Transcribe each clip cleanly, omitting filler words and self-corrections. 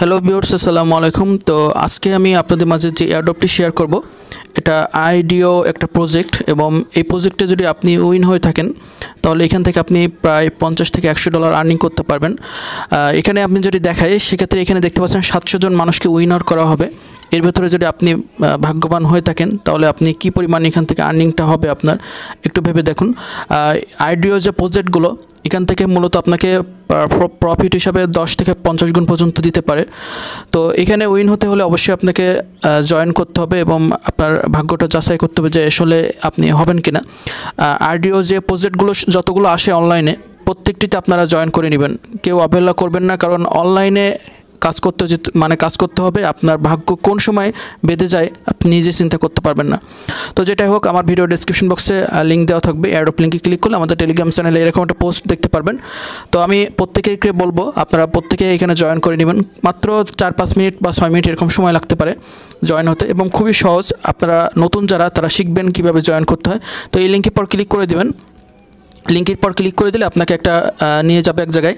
Hello viewers, আসসালামু আলাইকুম। তো আজকে আমি আপনাদের মাঝে যে এয়ারড্রপটি শেয়ার করব, এটা আইডিও একটা প্রজেক্ট এবং এই প্রজেক্টে যদি আপনি উইন হয়ে থাকেন তাহলে এখান থেকে আপনি প্রায় $50 থেকে $100 আর্নিং করতে পারবেন। এখানে আপনি যদি দেখাই সেক্ষেত্রে এখানে দেখতে পাচ্ছেন 700 জন মানুষকে উইনার করা হবে। এর ভেতরে যদি আপনি ভাগ্যবান হয়ে থাকেন তাহলে আপনি কি পরিমাণ এখান থেকে আর্নিংটা হবে আপনার একটু ভেবে দেখুন। আইডিও যে প্রজেক্টগুলো এখান থেকে মূলত আপনাকে প্রফিট হিসাবে 10 থেকে 50 গুণ পর্যন্ত দিতে পারে। তো এখানে উইন হতে হলে অবশ্যই আপনাকে জয়েন করতে হবে এবং আপনার ভাগ্যটা যাচাই করতে হবে যে আসলে আপনি হবেন কিনা। আইডিও যে প্রজেক্টগুলো যতগুলো আসে অনলাইনে প্রত্যেকটিতে আপনারা জয়েন করে নেবেন, কেউ অবহেলা করবেন না, কারণ অনলাইনে কাজ করতে হবে। আপনার ভাগ্য কোন সময় বেঁধে যায় আপনি নিজে চিন্তা করতে পারবেন না। তো যেটাই হোক, আমার ভিডিও ডেসক্রিপশন বক্সে লিঙ্ক দেওয়া থাকবে, এয়ারড্রপ লিঙ্কে ক্লিক করলে আমাদের টেলিগ্রাম চ্যানেলে এরকম একটা পোস্ট দেখতে পারবেন। তো আমি প্রত্যেকেকে বলবো আপনারা প্রত্যেকে এখানে জয়েন করে নেবেন। মাত্র 4-5 মিনিট বা 6 মিনিট এরকম সময় লাগতে পারে জয়েন হতে এবং খুবই সহজ। আপনারা নতুন যারা তারা শিখবেন কীভাবে জয়েন করতে হয়। তো এই লিঙ্কের পর ক্লিক করে দেবেন। লিঙ্কের পর ক্লিক করে দিলে আপনাকে একটা নিয়ে যাবে এক জায়গায়।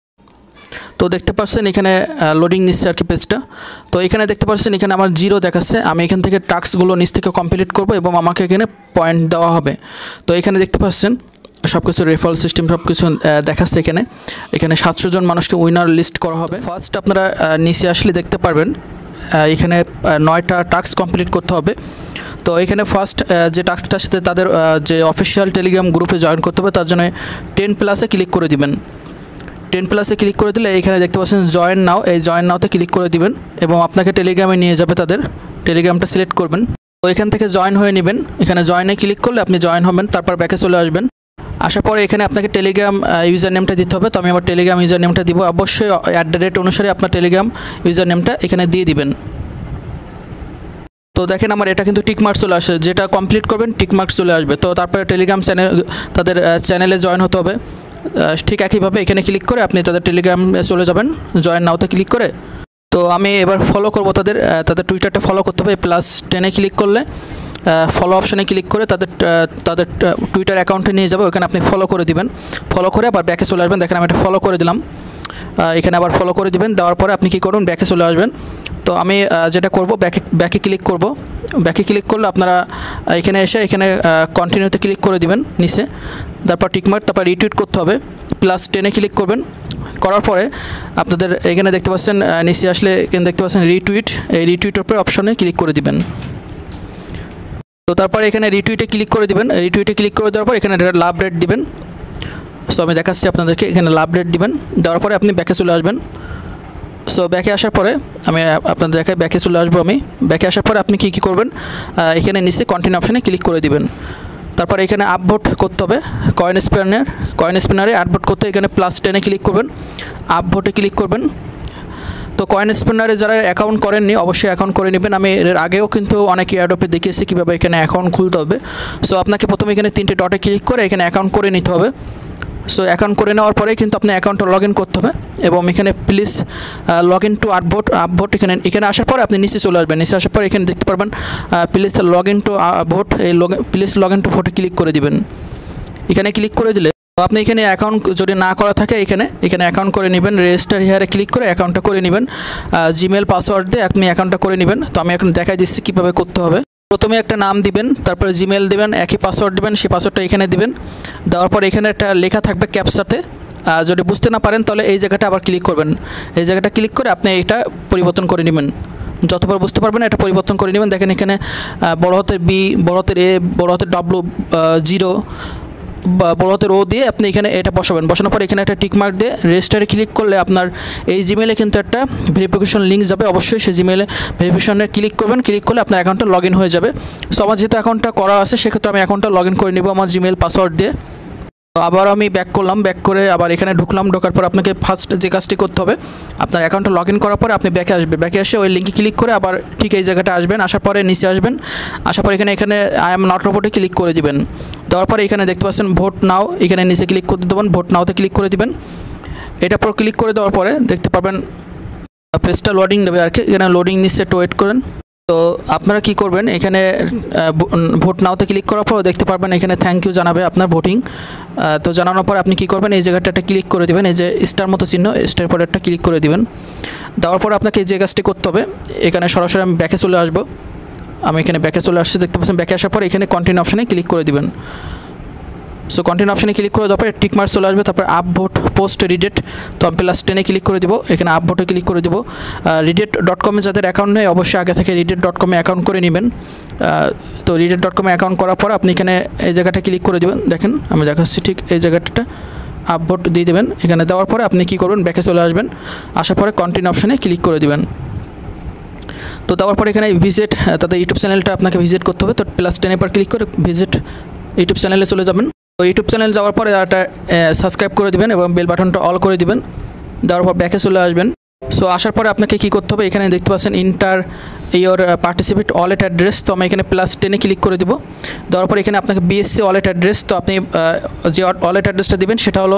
তো দেখতে পাচ্ছেন এখানে লোডিং নিচ্ছে আর কি পেজটা। তো এখানে দেখতে পাচ্ছেন এখানে আমার 0 দেখাচ্ছে। আমি এখান থেকে টাস্কগুলো নিচ থেকে কমপ্লিট করব এবং আমাকে এখানে পয়েন্ট দেওয়া হবে। তো এখানে দেখতে পাচ্ছেন সব কিছু রেফারেল সিস্টেম সব কিছু দেখাচ্ছে। এখানে 700 জন মানুষকে উইনার লিস্ট করা হবে। ফার্স্ট আপনারা নিচে আসলে দেখতে পারবেন এখানে 9টা টাস্ক কমপ্লিট করতে হবে। তো এখানে ফার্স্ট যে টাস্কটার সাথে তাদের যে অফিসিয়াল টেলিগ্রাম গ্রুপে জয়েন করতে হবে তার জন্য 10+ ক্লিক করে দিবেন। 10+ ক্লিক করে দিলে এখানে দেখতে পাচ্ছেন জয়েন নাও, এই জয়েন নাওতে ক্লিক করে দিবেন এবং আপনাকে টেলিগ্রামে নিয়ে যাবে। তাদের টেলিগ্রামটা সিলেক্ট করবেন। তো এখান থেকে জয়েন হয়ে নেবেন। এখানে জয়েনে ক্লিক করলে আপনি জয়েন হবেন, তারপর ব্যাকে চলে আসবেন। আসার পরে এখানে আপনাকে টেলিগ্রাম ইউজার নেমটা দিতে হবে। তো আমি আমার টেলিগ্রাম ইউজার নেমটা দিব। অবশ্যই @ অনুসারে আপনার টেলিগ্রাম ইউজার নেমটা এখানে দিয়ে দিবেন। তো দেখেন আমার এটা কিন্তু টিকমার্ক চলে আসে, যেটা কমপ্লিট করবেন টিকমার্ক চলে আসবে। তো তারপরে টেলিগ্রাম চ্যানেল তাদের চ্যানেলে জয়েন হতে হবে। ঠিক একইভাবে এখানে ক্লিক করে আপনি তাদের টেলিগ্রামে চলে যাবেন জয়েন নাওতে ক্লিক করে। তো আমি এবার ফলো করব তাদের টুইটারটা ফলো করতে হবে। +10-এ ক্লিক করলে ফলো অপশানে ক্লিক করে তাদের টুইটার অ্যাকাউন্টে নিয়ে যাবে। ওখানে আপনি ফলো করে দিবেন। ফলো করে আবার ব্যাকে চলে আসবেন। দেখেন আমি এটা ফলো করে দিলাম। এখানে আবার ফলো করে দিবেন। দেওয়ার পরে আপনি কী করুন, ব্যাকে চলে আসবেন। তো আমি যেটা করব ব্যাকে ক্লিক করব। ব্যাকে ক্লিক করলে আপনারা এখানে এসে এখানে কন্টিনিউতে ক্লিক করে দিবেন নিচে, তারপর টিকমার্ক, তারপর রিটুইট করতে হবে। +10-এ ক্লিক করবেন। করার পরে আপনাদের এখানে দেখতে পাচ্ছেন নিচে আসলে এখানে দেখতে পাচ্ছেন রিটুইট, এই রিটুইটের উপরে অপশনে ক্লিক করে দিবেন। তো তারপরে এখানে রিটুইটে ক্লিক করে দিবেন। রিটুইটে ক্লিক করে দেওয়ার পর এখানে লাভ রেট দিবেন। সো আমি দেখাচ্ছি আপনাদেরকে, এখানে লাভ রেট দিবেন। দেওয়ার পরে আপনি ব্যাকে চলে আসবেন। সো ব্যাকে আসার পরে আমি আপনাদের দেখাই, ব্যাকে চলে আসবো আমি। ব্যাকে আসার পরে আপনি কী করবেন, এখানে নিচে কন্টিনিউ অপশানে ক্লিক করে দিবেন। তারপরে এখানে আপভোট করতে হবে। কয়েন স্পিনারে আপভোট করতে এখানে +10-এ ক্লিক করবেন, আপভোটে ক্লিক করবেন। তো কয়েন স্পিনারে যারা অ্যাকাউন্ট করেননি অবশ্যই অ্যাকাউন্ট করে নেবেন। আমি এর আগেও কিন্তু অনেক এয়ারড্রপে দেখিয়েছি কীভাবে এখানে অ্যাকাউন্ট খুলতে হবে। সো আপনাকে প্রথমে এখানে 3টে ডটে ক্লিক করে এখানে অ্যাকাউন্ট করে নিতে হবে। সো অ্যাকাউন্ট করে নেওয়ার পরে কিন্তু আপনি অ্যাকাউন্টটা লগ ইন করতে হবে এবং এখানে please log in to upvote এখানে আসার পরে আপনি নিচে চলে আসবেন। নিচে আসার পরে এখানে দেখতে পারবেন please log in to vote, এই প্লিজ লগ ইন টু ভোটে ক্লিক করে দিবেন। এখানে ক্লিক করে দিলে আপনি এখানে অ্যাকাউন্ট যদি না করা থাকে এখানে অ্যাকাউন্ট করে নেবেন। রেজিস্টার হিয়ারে ক্লিক করে অ্যাকাউন্টটা করে নেবেন। জিমেল পাসওয়ার্ড দিয়ে আপনি অ্যাকাউন্টটা করে নেবেন। তো আমি এখন দেখাই দিচ্ছি কীভাবে করতে হবে। প্রথমে একটা নাম দিবেন, তারপরে জিমেল দিবেন, একই পাসওয়ার্ড দিবেন, সেই পাসওয়ার্ডটা এখানে দিবেন। দেওয়ার পর এখানে একটা লেখা থাকবে ক্যাপচাতে। যদি বুঝতে না পারেন তাহলে এই জায়গাটা আবার ক্লিক করবেন। এই জায়গাটা ক্লিক করে আপনি এটা পরিবর্তন করে নেবেন। যতবার বুঝতে পারবেন এটা পরিবর্তন করে নেবেন। দেখেন এখানে বড় হাতের B, বড় হাতের A, বড় হাতের W, 0 বা বড় হাতের O দিয়ে আপনি এখানে এটা বসাবেন। বসানোর পর এখানে একটা টিকমার্ক দিয়ে রেজিস্টারে ক্লিক করলে আপনার এই জিমেলে কিন্তু একটা ভেরিফিকেশন লিঙ্ক যাবে। অবশ্যই সেই জিমেলে ভেরিফিকেশনে ক্লিক করবেন। ক্লিক করলে আপনার অ্যাকাউন্টটা লগ ইন হয়ে যাবে। সো আমার যেহেতু অ্যাকাউন্টটা করা আছে সেক্ষেত্রে আমি অ্যাকাউন্টটা লগ ইন করে নেব আমার জিমেল পাসওয়ার্ড দিয়ে। আবার আমি ব্যাক করলাম, ব্যাক করে আবার এখানে ঢুকলাম। ঢোকার পর আপনাকে ফার্স্ট যে কাজটি করতে হবে, আপনার অ্যাকাউন্টটা লগ ইন করার পরে আপনি ব্যাকে আসবে। ব্যাকে এসে ওই লিঙ্কে ক্লিক করে আবার ঠিক এই জায়গাটা আসবেন। আসার পরে নিচে আসবেন। আসার পরে এখানে আই এম নট রোবটে ক্লিক করে দিবেন। দেওয়ার পরে এখানে দেখতে পাচ্ছেন ভোট নাও, এখানে নিচে ক্লিক করে দেবেন। ভোট নাওতে ক্লিক করে দিবেন। এটার পর ক্লিক করে দেওয়ার পরে দেখতে পাবেন পেজটা লোডিং নেবে আর কি। এখানে লোডিং নিচ্ছে, একটু ওয়েট করেন। তো আপনারা কি করবেন, এখানে ভোট নাওতে ক্লিক করার পর দেখতে পারবেন এখানে থ্যাংক ইউ জানাবে আপনার ভোটিং। তো জানানোর পর আপনি কি করবেন, এই জায়গাটা একটা ক্লিক করে দিবেন, এই যে স্টার মতো চিহ্ন, স্টার পরে একটা ক্লিক করে দিবেন। দেওয়ার পর আপনাকে এই যে কাজটি করতে হবে, এখানে সরাসরি আমি ব্যাকে চলে আসবো। আমি এখানে ব্যাকে চলে আসছি, দেখতে পাচ্ছেন। ব্যাকে আসার পর এখানে কন্টিনিউ অপশানে ক্লিক করে দিবেন। সো কন্টিনিউ অপশানে ক্লিক করে দেওয়ার পর টিক মার্ক চলে আসবে, তারপর আপ ভোট পোস্ট রিডেট, তো আমি +10-এ ক্লিক করে দিব, এখানে আপ ভোটে ক্লিক করে দিব। রিডেট.com-এ যাদের অ্যাকাউন্ট নেই অবশ্যই আগে থেকে রিডেট.com-এ অ্যাকাউন্ট করে নেবেন। তো রিডেট.com-এ অ্যাকাউন্ট করার পর আপনি এখানে এই জায়গাটা ক্লিক করে দেবেন, দেখেন আমি দেখাচ্ছি, ঠিক এই জায়গাটা আপ ভোট দিয়ে দেবেন। এখানে দেওয়ার পরে আপনি কী করবেন, ব্যাকে চলে আসবেন, আসার পরে কন্টিনিউ অপশানে ক্লিক করে দিবেন। তো দেওয়ার পরে এখানে ভিজিট, তাদের ইউটিউব চ্যানেলটা আপনাকে ভিজিট করতে হবে। তো +10-এর পর ক্লিক করে ভিজিট ইউটিউব চ্যানেলে চলে যাবেন। তো ইউটিউব চ্যানেল যাওয়ার পরে একটা সাবস্ক্রাইব করে দিবেন এবং বেল বাটনটা অল করে দিবেন। দেওয়ার পর ব্যাকে চলে আসবেন। সো আসার পরে আপনাকে কী করতে হবে, এখানে দেখতে পাচ্ছেন enter your participate wallet address, তো আমি এখানে +10-এ ক্লিক করে দেবো। দেওয়ার পর এখানে আপনাকে বিএসসি ওয়ালেট অ্যাড্রেস, তো আপনি যে ওয়ালেট অ্যাড্রেসটা দিবেন সেটা হলো,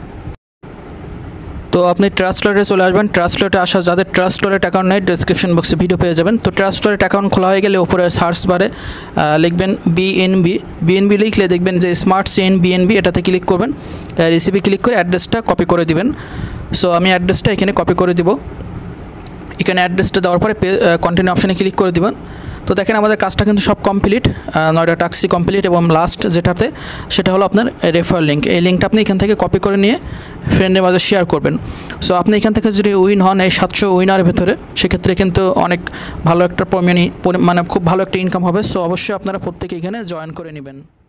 তো আপনি ট্রাস্ট ওয়ালেটে চলে আসবেন। ট্রাস্ট ওয়ালেটে আসা যাদের ট্রাস্ট ওয়ালেট অ্যাকাউন্ট নেই ডেসক্রিপশন বক্সে ভিডিও পেয়ে যাবেন। তো ট্রাস্ট ওয়ালেট অ্যাকাউন্ট খোলা হয়ে গেলে উপরে সার্চ বারে লিখবেন বিএনবি লিখলে দেখবেন যে স্মার্ট চেইন বিএনবি, এটাতে ক্লিক করবেন, রেসিপি ক্লিক করে অ্যাড্রেসটা কপি করে দিবেন। সো আমি অ্যাড্রেসটা এখানে কপি করে দিব। এখানে অ্যাড্রেসটা দেওয়ার পরে কন্টিনিউ অপশানে ক্লিক করে দিবেন। তো দেখেন আমাদের কাজটা কিন্তু সব কমপ্লিট, 9টা টাস্কই কমপ্লিট, এবং লাস্ট যেটাতে সেটা হলো আপনার রেফার লিঙ্ক। এই লিঙ্কটা আপনি এখান থেকে কপি করে নিয়ে ফ্রেন্ডের মাঝে শেয়ার করবেন। সো আপনি এখান থেকে যদি উইন হন এই 700 উইনারের ভেতরে, সেক্ষেত্রে কিন্তু অনেক ভালো একটা মানে খুব ভালো একটা ইনকাম হবে। সো অবশ্যই আপনারা প্রত্যেকে এখানে জয়েন করে নেবেন।